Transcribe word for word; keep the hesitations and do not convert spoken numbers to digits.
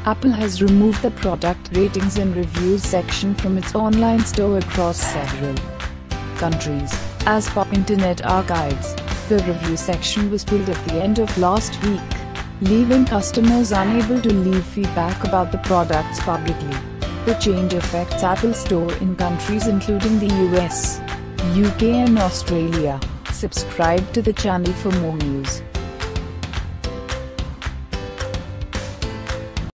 Apple has removed the product ratings and reviews section from its online store across several countries. As per Internet Archives, the review section was pulled at the end of last week, leaving customers unable to leave feedback about the products publicly. The change affects Apple Store in countries including the U S, U K and Australia. Subscribe to the channel for more news.